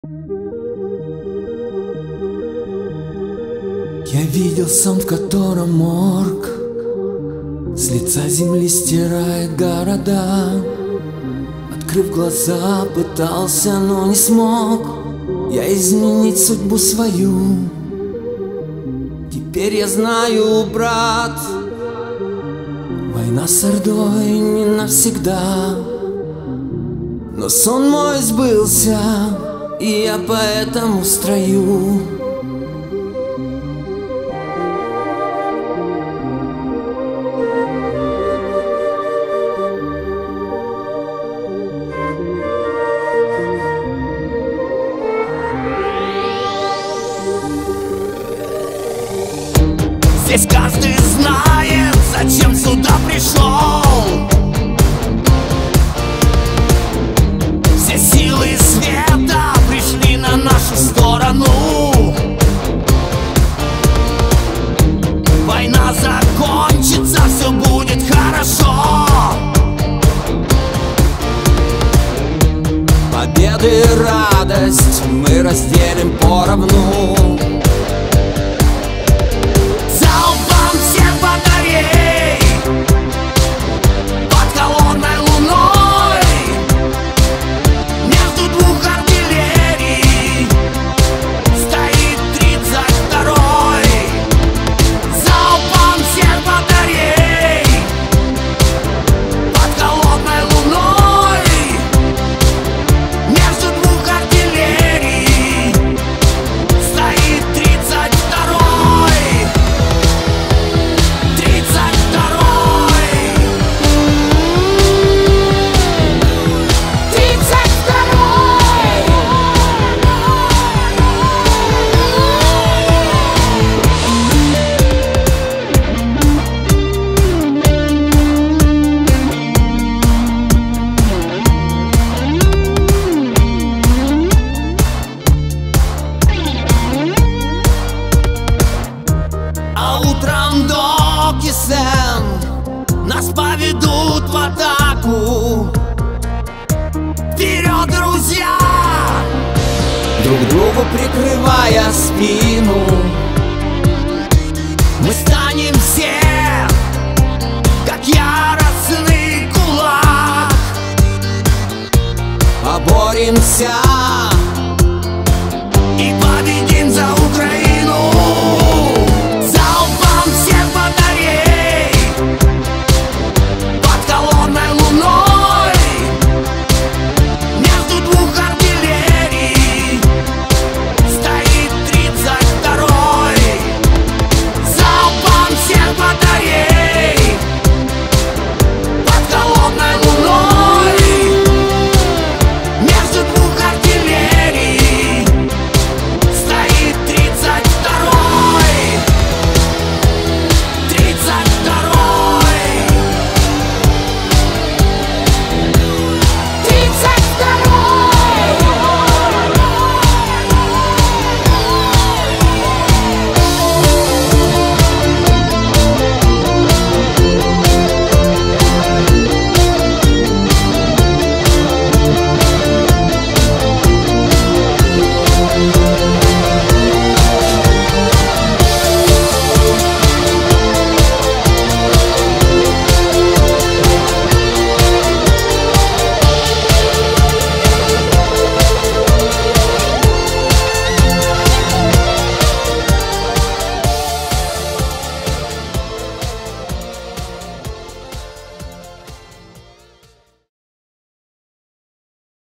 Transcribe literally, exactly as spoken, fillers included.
Я видел сон, в котором морг с лица земли стирает города. Открыв глаза, пытался, но не смог я изменить судьбу свою. Теперь я знаю, брат, война с Ордой не навсегда. Но сон мой сбылся, и я поэтому в строю. Здесь каждый знает, зачем сюда пришел. Все силы света пришли на нашу сторону. Война закончится, все будет хорошо. Победы и радость мы разделим поровну. Утром до Кисен нас поведут в атаку. Вперед, друзья! Друг другу прикрывая спину, мы станем все, как яростный кулак. поборемся